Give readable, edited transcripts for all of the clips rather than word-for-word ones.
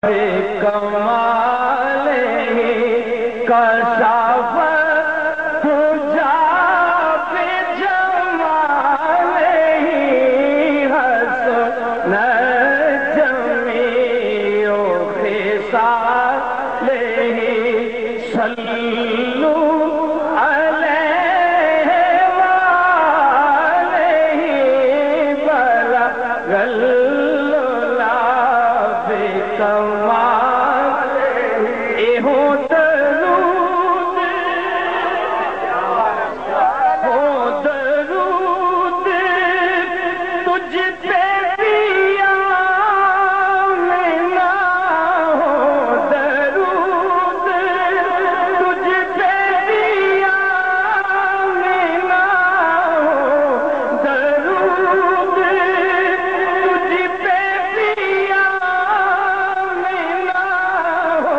کمال کشف تجا بے جمال حسن جمیع خصال صلو علیہ وآلہ بلغ العلا بکمال ہو درود تجھ پہ پیا مینا ہو درود تجھ پہ پیا مینا ہو درود تجھ پہ پیا مینا ہو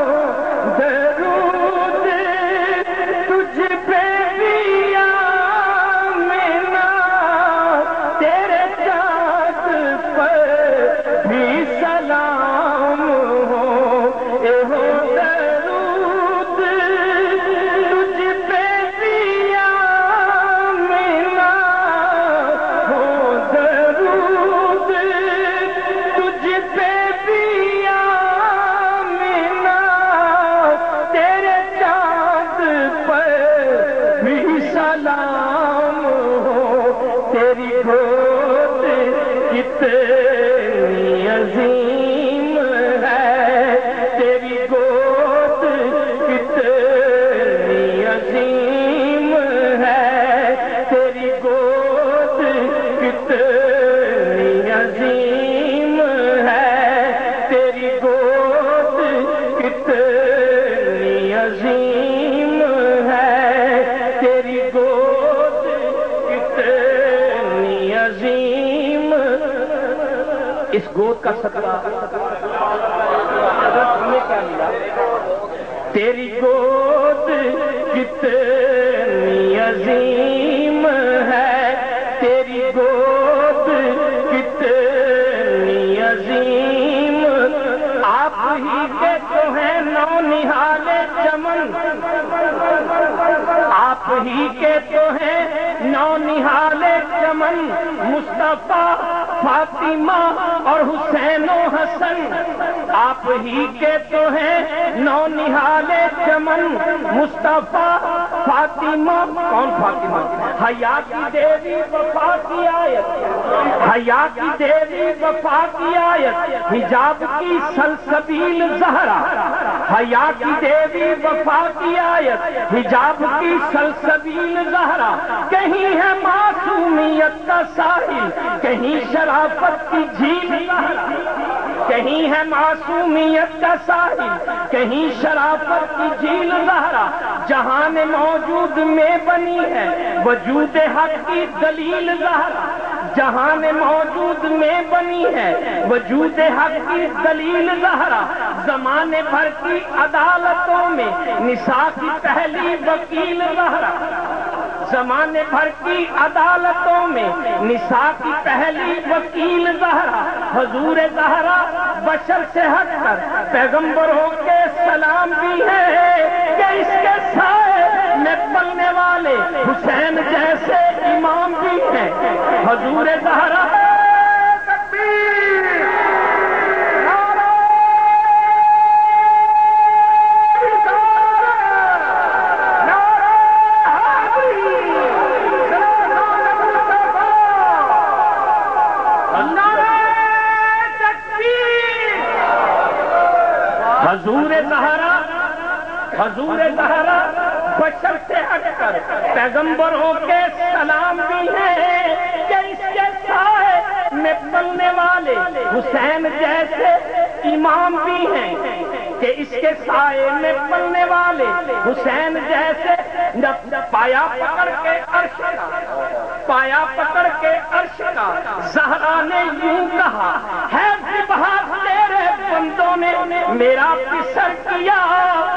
درود تجھ پہ پیا مینا تیرے چاند پر بھی سلام ہو درود تجھ پہ پیا مینا ہو درود تجھ پہ پیا مینا تیرے چاند پر بھی سلام ہو تیری گود کتنی عظیم ہے تیری گود کتنی عظیم ہے تیری گود کتنی عظیم ہے تیری گود کتنی عظیم ہے تیری گود کتنی عظیم اس گود کا صدقہ ہمیں کیا ملا تیری گود کتنی عظیم ہے تیری گود کتنی عظیم آپ ہی کے تو ہیں نونہال چمن آپ ہی کے تو ہیں نونہال چمن مصطفیٰ فاطمہ اور حسین و حسن آپ ہی کے تو ہیں نونہال چمن مصطفیٰ فاطمہ کون فاطمہ حیا کی دیوی وفا کی آیت حیا کی دیوی وفا کی آیت حجاب کی سلسبیل زہرا حیا کی دیوی وفا کی آیت حجاب کی سلسبیل زہرا کہیں ہے معصومیت کا ساحل کہیں شرافت کی جھیل کہیں ہے معصومیت کا ساحل کہیں شرافت کی جھیل زہرا جہان موجود میں بنی ہے وجود حق کی دلیل زہرا جہان موجود میں بنی ہے وجود حق کی دلیل زہرا زمانے بھر کی عدالتوں میں نساء کی پہلی وکیل زہرا زمانے بھر کی عدالتوں میں نساء کی پہلی وکیل زہرا حضور زہرا بشر سے ہٹ کر پیغمبروں کے سلام بھی ہے کہ اس کے سائے میں پلنے والے حسین جیسے امام بھی ہیں حضور زہرا حضور زہرا بشر سے ہٹ کر پیغمبروں کے سلام بھی ہیں کہ اس کے سائے میں پلنے والے حسین جیسے امام بھی ہیں کہ اس کے سائے میں پلنے والے حسین جیسے پایا پکڑ کے عرش کا پایا پکڑ کے عرش کا زہرا نے یوں کہا ہے بہار تیرے بندوں نے میرا پسر کیا